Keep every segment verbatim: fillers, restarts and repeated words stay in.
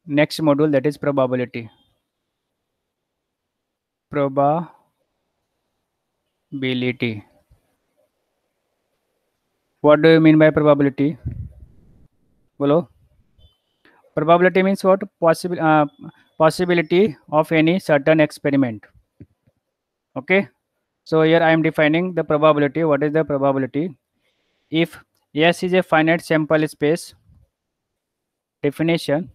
next module, that is probability. Probability. What do you mean by probability? Bolo. Probability means what? Possible uh, possibility of any certain experiment. Okay. So here I am defining the probability. What is the probability? If S is a finite sample space, definition.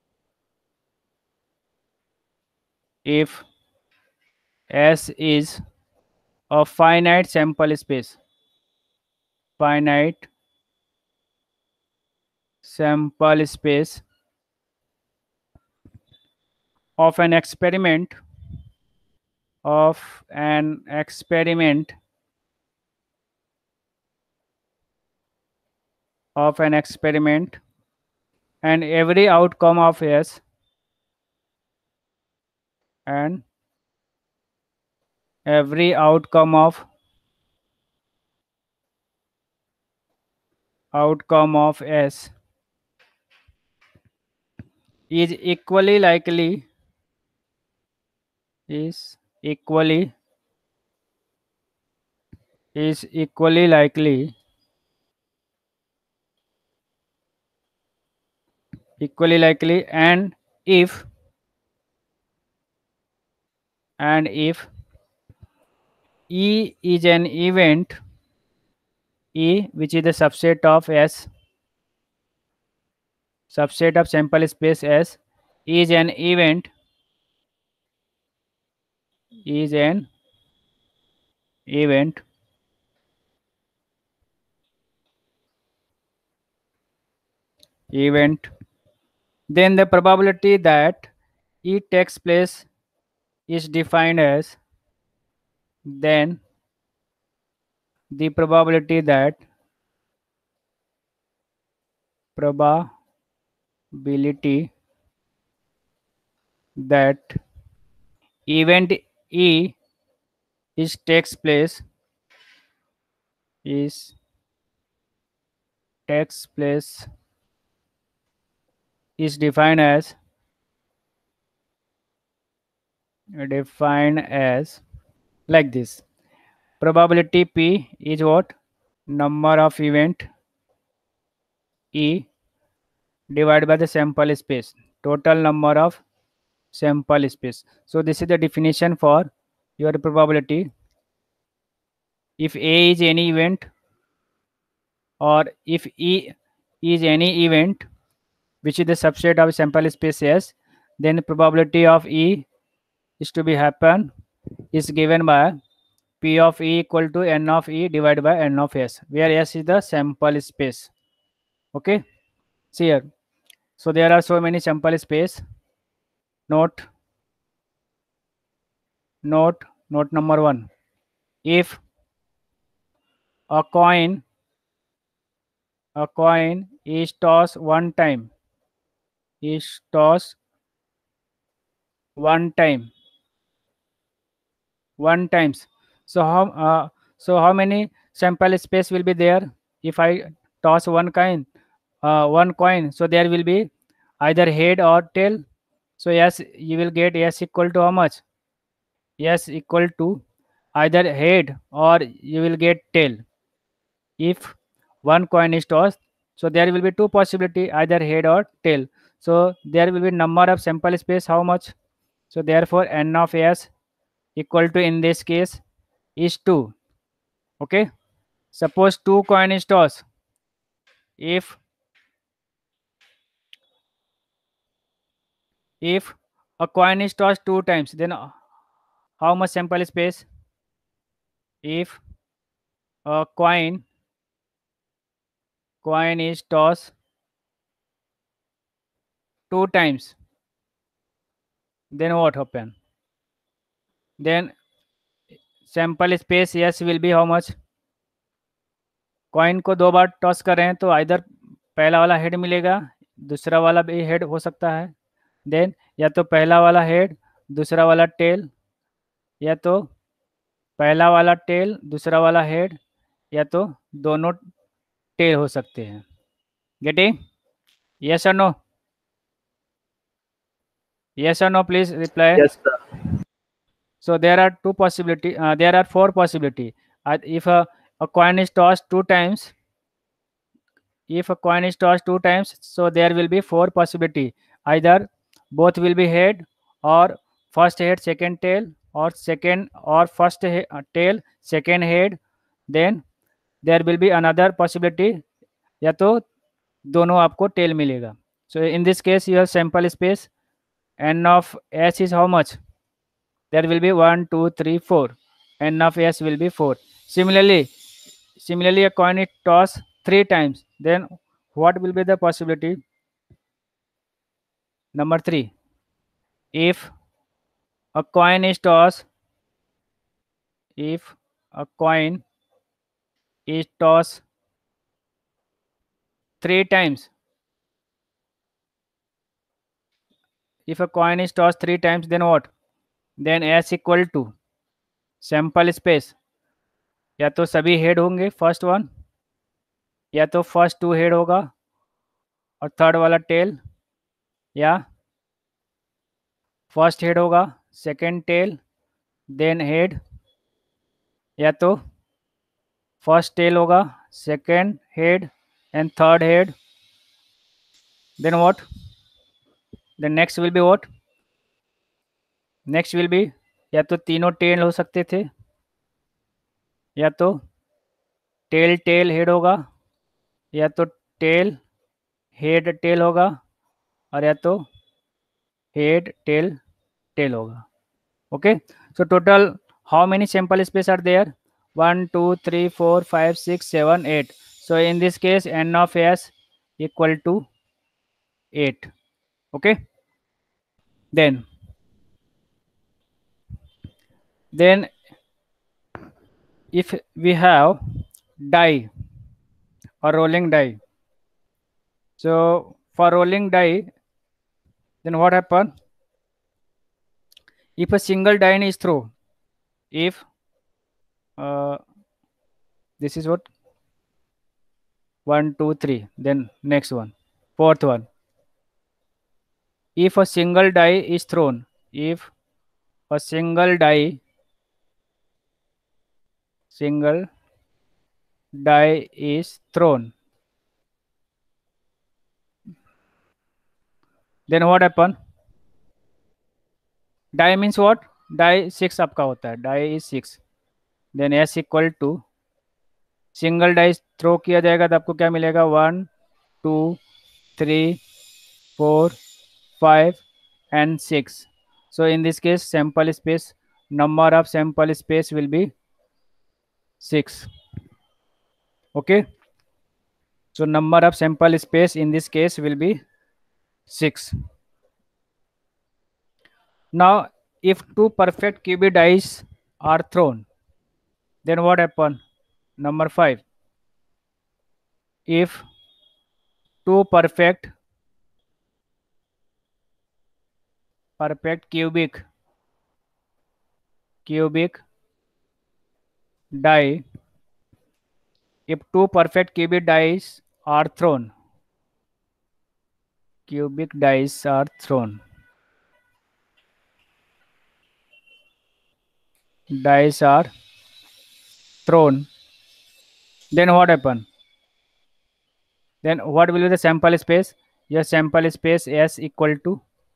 If S is a finite sample space, finite sample space of an experiment of an experiment of an experiment and every outcome of S and every outcome of outcome of S is equally likely is equally is equally likely equally likely and if and if E is an event, E which is the subset of S, subset of sample space S is an event, is an event event then the probability that E takes place is defined as, then the probability that probability that event E is takes place is takes place is defined as defined as like this. Probability P is what? Number of event E divided by the sample space, total number of sample space. So this is the definition for your probability. If A is any event or if E is any event which is the subset of sample space S, then the probability of E is to be happen is given by P of E equal to N of E divided by N of S, where S is the sample space. Okay, see here. So there are so many sample space. Note, note, note number one. If a coin, a coin is tossed one time, is tossed one time, one times. So how, uh, so how many sample space will be there? If I toss one coin, uh, one coin, so there will be either head or tail. So yes, you will get S equal to how much? S equal to either head or you will get tail. If one coin is tossed, so there will be two possibility, either head or tail. So there will be number of sample space how much? So therefore N of S equal to, in this case, is two. Okay, suppose two coin is tossed. If if a coin is tossed two times, then how much sample space? If a coin coin is tossed two times, then what happen? Then sample space S will be how much? Coin को दो बार toss कर रहे हैं तो either पहला वाला head मिलेगा, दूसरा वाला भी हेड हो सकता है, देन या तो पहला वाला हेड दूसरा वाला टेल, या तो पहला वाला टेल दूसरा वाला हेड, या तो दोनों टेल हो सकते हैं. गेटिंग? यस और no? Yes or no, please reply. Yes, sir. So there are two possibility. Uh, there are four possibility. Uh, if a, a coin is tossed two times, if a coin is tossed two times, so there will be four possibility. Either both will be head, or first head, second tail, or second or first he, uh, tail, second head. Then there will be another possibility, या तो दोनों आपको tell मिलेगा. So in this case you have sample space. N of s is how much? There will be one, two, three, four. N of s will be four. Similarly, similarly a coin is tossed three times. Then what will be the possibility? Number three. If a coin is tossed, if a coin is tossed three times, if a coin is tossed three times, then what? Then s equal to sample space. या तो सभी head होंगे first one, या तो first to head होगा और third वाला tail, या फर्स्ट हेड होगा, सेकंड टेल, देन हेड, या तो फर्स्ट टेल होगा, second head and third head. Then what? Then next will be what? Next will be या तो तीनों टेल हो सकते थे, या तो टेल टेल हेड होगा, या तो टेल हेड टेल होगा, और या तो हेड टेल टेल होगा. Okay, so total how many sample space are there? One, two, three, four, five, six, seven, eight. So in this case n of s equal to eight. Okay, then then if we have die or rolling die, so for rolling die, then what happen? If a single die is thrown, if uh, this is what, one, two, three, then next one, fourth one. If a single die is thrown, if a single die single die is thrown, then what happen? Die means what? Die six आपका होता है, die is six. Then s equal to single dice throw किया जाएगा तो आपको क्या मिलेगा? One, two, three, four, five and six. So in this case sample space, number of sample space will be six. Okay, so number of sample space in this case will be six. Now if two perfect cubic dice are thrown, then what happen? Number five. If two perfect perfect cubic cubic die, if two perfect cubic dice are thrown, cubic dice are thrown, dice are thrown, then what happen? Then what will be the sample space? Your sample space s equal to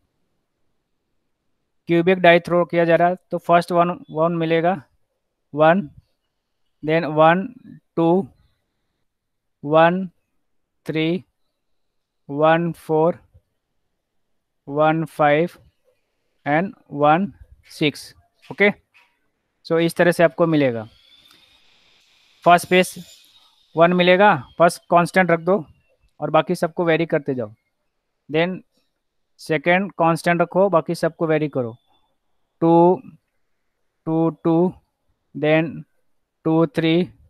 cubic die throw किया जा रहा है तो first one one मिलेगा, one, then one, two, one, three, one, four, one, five and one, six. Okay, so इस तरह से आपको मिलेगा. फर्स्ट स्पेस वन मिलेगा, फर्स्ट कांस्टेंट रख दो और बाकी सबको वेरी करते जाओ. देन सेकेंड कांस्टेंट रखो, बाकी सबको वेरी करो. Two, two, two, then two, three,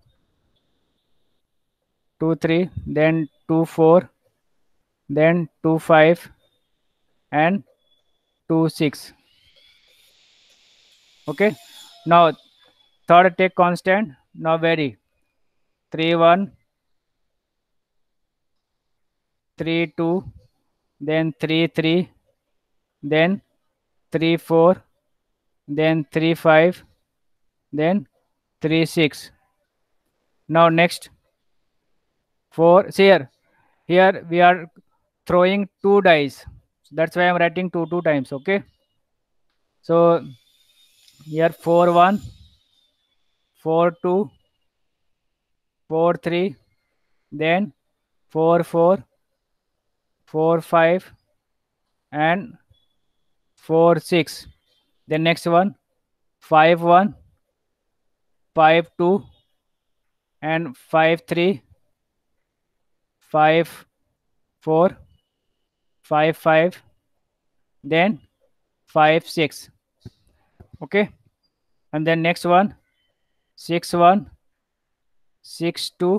two, three, then two, four, then two, five and two, six. Okay, now third take constant, now vary, three, one, three, two, then three, three, then three four, then three five, then three six. Now next four. See here, here we are throwing two dice. That's why I'm writing two two times. Okay. So here four one, four two, four three, then four four, four five, and four six. Then next one five one, five two, and five three, five four, five five, then five six. Okay. And then next one six one, six two,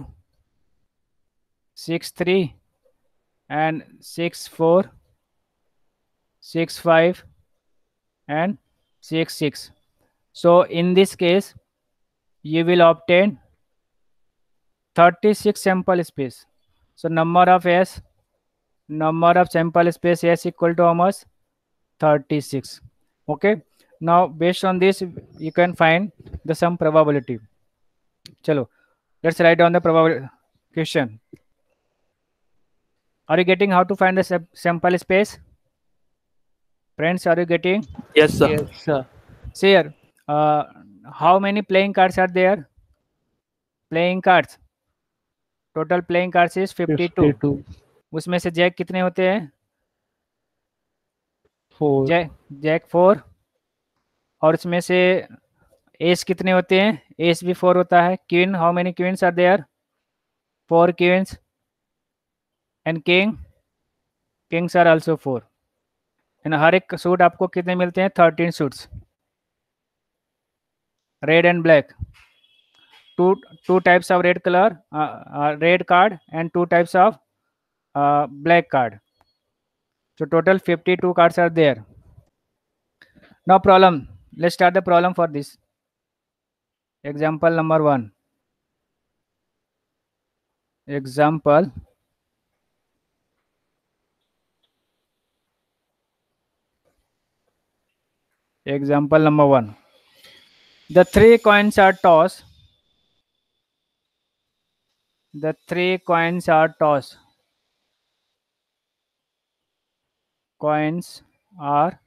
six three, and six four, six five, and six six. So in this case you will obtain thirty-six sample space. So number of S, number of sample space S equal to how much? thirty-six. Okay. Now based on this you can find the sum probability. Chalo, let's write down the probability question. Are you getting how to find the sam- sample space? Friends, are you getting? Yes, sir. Yes, sir. See here, uh, how many playing cards are there? Playing cards. Total playing cards is fifty-two. fifty-two. उसमें से Jack कितने होते हैं? four. Jack jack four. और उसमें से S कितने होते हैं? एस भी फोर होता है. Queen, how many queens are there? Four queens. And king, kings are also four. And हर एक सूट आपको कितने मिलते हैं? Thirteen suits. Red and black. two two types of red color, uh, uh, red card, and two types of uh, black card. So total fifty-two cards are there. No problem. Let's start the problem for this. Example number one. Example example number one. The three coins are tossed. The three coins are tossed. Coins are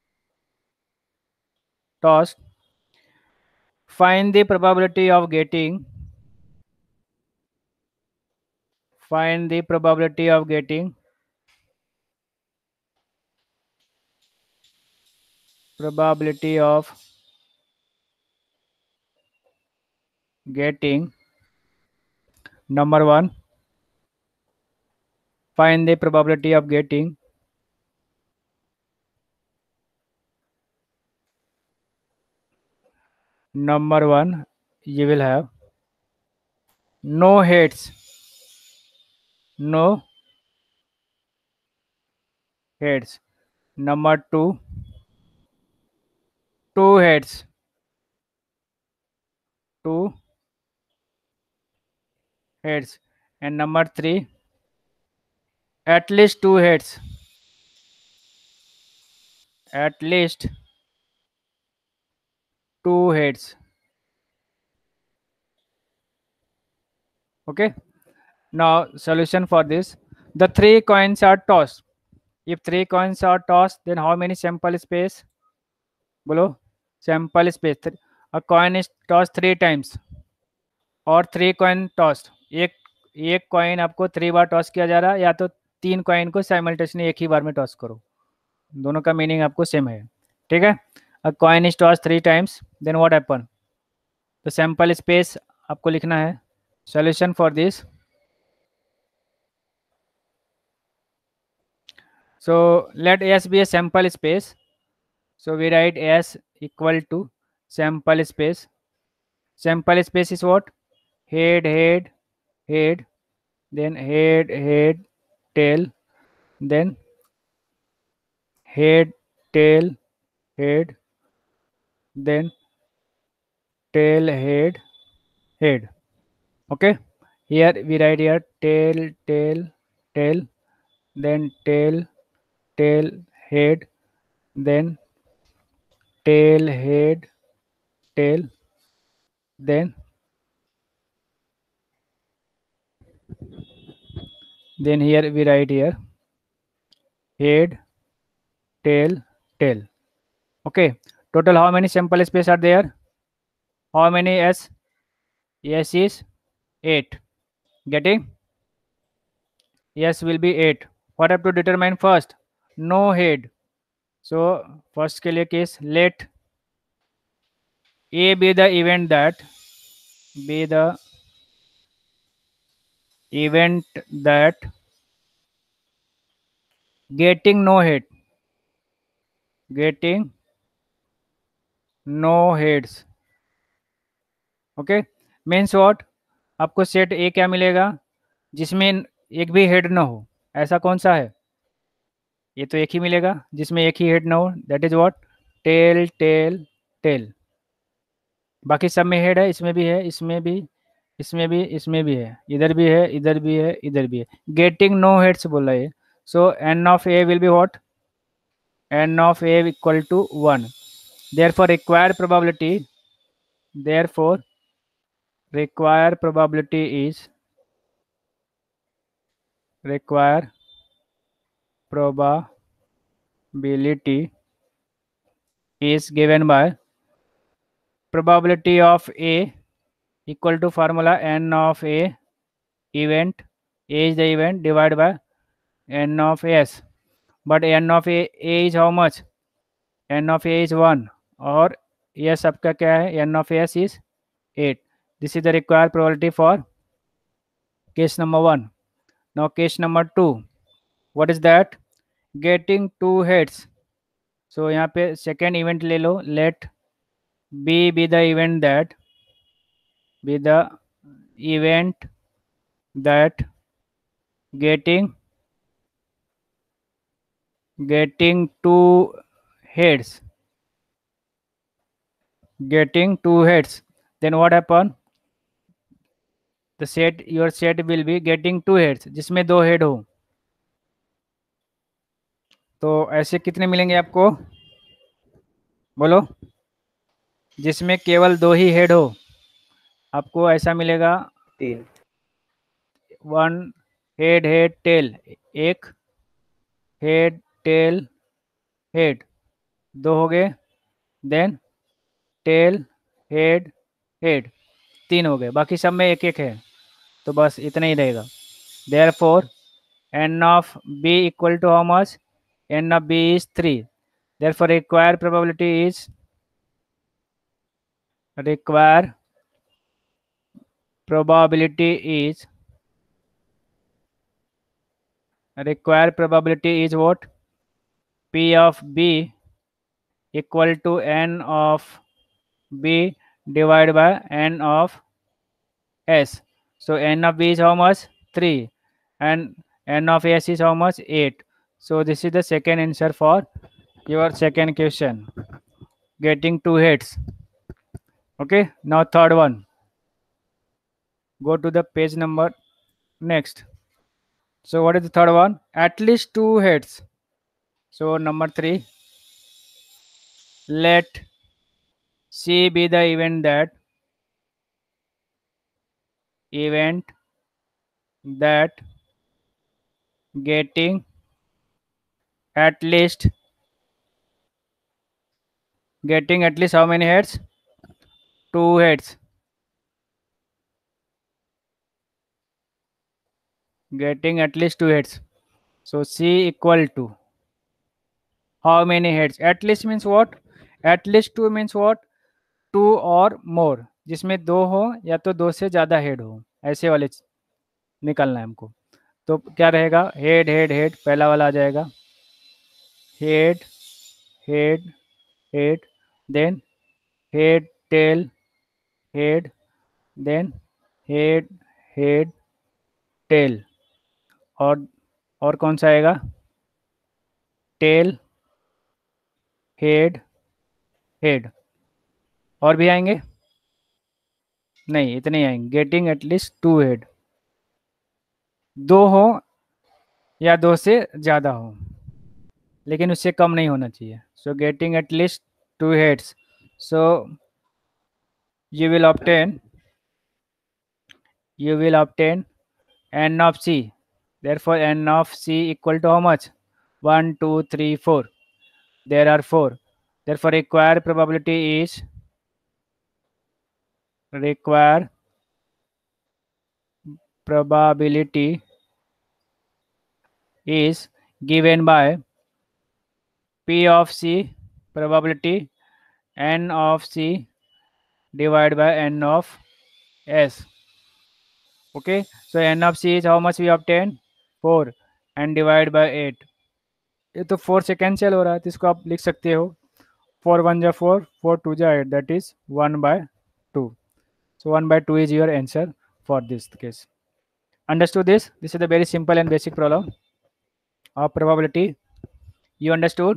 tossed. Find the probability of getting. Find the probability of getting. Probability of getting. Number one. Find the probability of getting. Number one, you will have no heads. No heads. Number two, two heads. Two heads. And number three, at least two heads. At least two heads. Okay. Now solution for this. The three coins are tossed. If three coins are tossed, then how many sample space? Below sample space. A coin is tossed three times. और three coin toss. एक एक coin आपको three बार toss किया जा रहा है, या तो तीन कॉइन को साइमल्टेनियसली एक ही बार में टॉस करो. दोनों का मीनिंग आपको सेम है. ठीक है. A coin is toss three times, then what happen? तो सैंपल स्पेस आपको लिखना है. Solution for this. So let S be a sample space. So we write S equal to sample space. Sample space is what? Head, head, head, then head, head, tail, then head, tail, head, then tail, head, head. Okay. Here we write here tail, tail, tail, then tail, tail, head, then tail, head, tail. Then then here we write here head, tail, tail. Okay. Total how many sample space are there? How many S? Yes is eight. Getting? Yes will be eight. What have to determine first? No head. So first के लिए case let A be the event that be the event that getting no head, getting no heads. Okay means what? आपको set A क्या मिलेगा जिसमें एक भी head ना हो? ऐसा कौन सा है? ये तो एक ही मिलेगा जिसमें एक ही हेड ना हो, that is what? Tail, tail, tail. बाकी सब में हेड है, इसमें भी है, इसमें भी, इसमें भी, इसमें भी है, इधर भी है, इधर भी है, इधर भी है। गेटिंग नो हेड्स बोला है। So n of A will be what? N of A equal to one. therefore required probability therefore required probability is require probability is given by probability of A equal to formula n of A event. A is the event divided by n of S. But n of A, A is how much? N of A is one और S आपका क्या है? N of S is eight. This is the required probability for case number one. Now case number two. What is that? Getting two heads. So यहाँ पे second event ले लो. Let B be the event that be the event that getting getting two heads. Getting two heads. Then what happen? The set your set will be getting two heads जिसमें दो head हो। तो ऐसे कितने मिलेंगे आपको? बोलो। जिसमें केवल दो ही हेड हो आपको ऐसा मिलेगा तीन। One head, head, tail. एक हेड, टेल, हेड, दो हो गए। देन टेल, हेड, हेड, तीन हो गए। बाकी सब में एक एक है, तो बस इतना ही रहेगा। Therefore n of B equal to how much? N of B is three. Therefore require probability is require probability is require probability is what? P of B equal to n of B divided by n of S. So n of B is how much? three and n of S is how much? eight. So this is the second answer for your second question, getting two heads. Okay, now third one. Go to the page number next. So what is the third one? At least two heads. So number three, let C be the event that event that getting at least getting at least how many heads? Two heads. Getting at least two heads. So C equal to how many heads? At least means what? At least two means what? Two or more. जिसमें दो हो या तो दो से ज़्यादा head हो, ऐसे वाले निकालना है हमको। तो क्या रहेगा? हेड, हेड, हेड, पहला वाला आ जाएगा। Head, head, head, then head, tail, head, then head, head, tail, और और कौन सा आएगा? टेल, हेड, हेड, और भी आएंगे? नहीं, इतने ही आएंगे। गेटिंग एटलीस्ट टू हेड, दो हो या दो से ज़्यादा हो, लेकिन उससे कम नहीं होना चाहिए। So getting at least two heads. So you will obtain you will obtain n of c. Therefore, n of c equal to how much? one, two, three, four. There are four. Therefore, required probability is required probability is given by P of c probability n of c divided by n of s. Okay, so n of c is how much we obtain? four and divide by eight. ये तो four से cancel हो रहा है, तो इसको आप लिख सकते हो फोर वन जा फोर, फोर टू जा eight, that is one by two. So one by two is your answer for this case. Understood this? This is a very simple and basic problem of probability. You understood?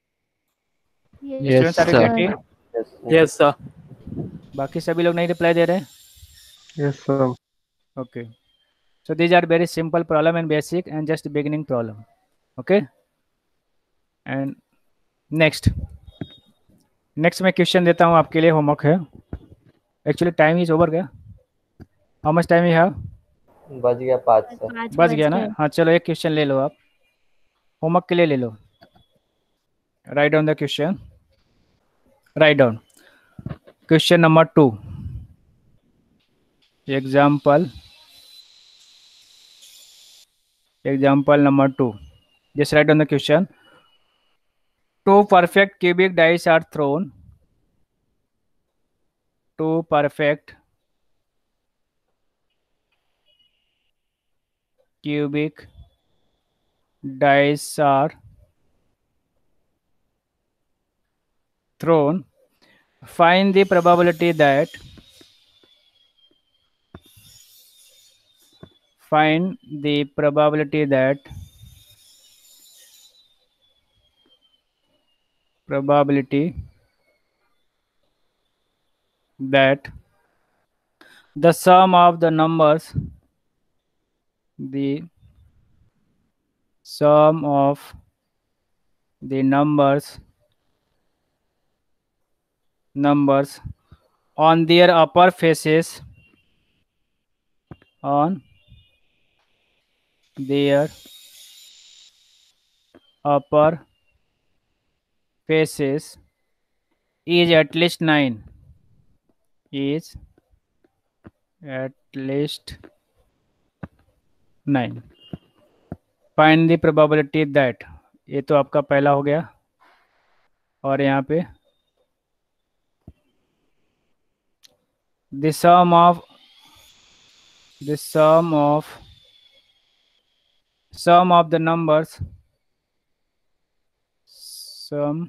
Yes, Students, are you sir. getting? Yes, sir. बाकी सभी लोग नहीं reply दे रहे हैं? Yes, sir. Okay. So these are very simple problem and basic and just beginning problem. Okay. And next. Next मैं question देता हूँ आपके लिए, होमवर्क है. एक्चुअली टाइम इज ओवर गया. How much time you have? बज गया पाँच सर. बच गया ना? हाँ चलो एक क्वेश्चन ले लो आप, होमवर्क के लिए ले लो. Write down the question. Write down question number two. Example example number two. Just write down the question. Two perfect cubic dice are thrown. Two perfect cubic dice are thrown. Find the probability that find the probability that probability that the sum of the numbers the sum of the numbers numbers on their upper faces on their upper faces is at least nine is at least nine. Find the probability that, ये तो आपका पहला हो गया. और यहाँ पे the sum of the sum of sum of the numbers sum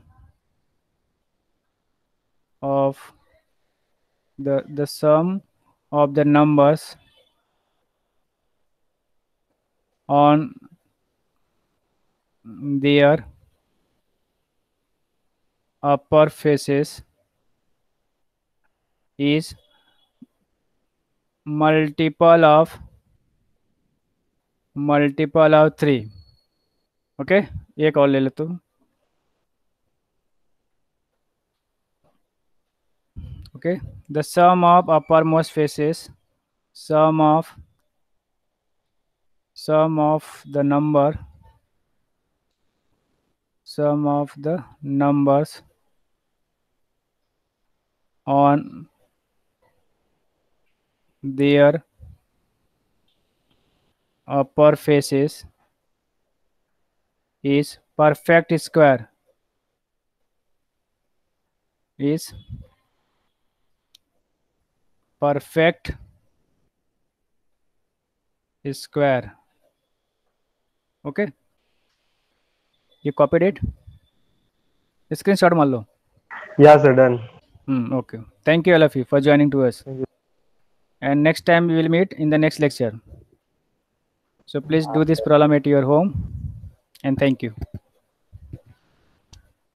of the the sum of the numbers on their upper faces is multiple of multiple of three. Okay okay? एक और ले लो तुम. Okay, the sum of uppermost faces sum of sum of the number sum of the numbers on their upper faces is perfect square is perfect square. Okay, you copied it? Screenshot मार लो. Yeah, sir. Done. Hmm, okay. Thank you all of you for joining to us. And next time we will meet in the next lecture. So please do this problem at your home, and thank you.